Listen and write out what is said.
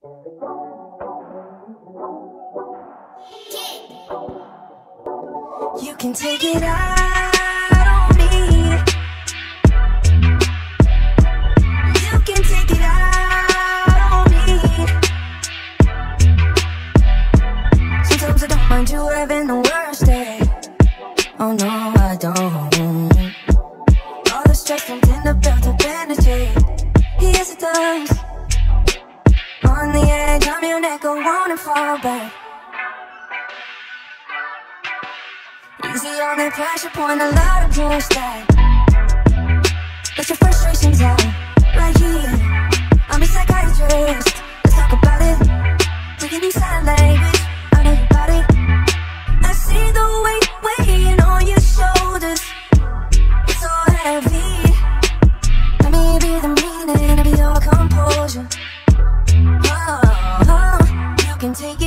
You can take it out on me. You can take it out on me. Sometimes I don't mind you having the worst day. Oh no, I don't. All the stress comes in the belt to penetrate. Yes, it does. On the edge, I'm your neck, I wanna fall back. Easy on that pressure point, a lot of push that. Let your frustrations out, right here. I'm a psychiatrist, let's talk about it. We can use sign language, I know you got it. I see the weight weighing on your shoulders. It's so heavy. Let me be the meaning of your composure. Oh, you can take it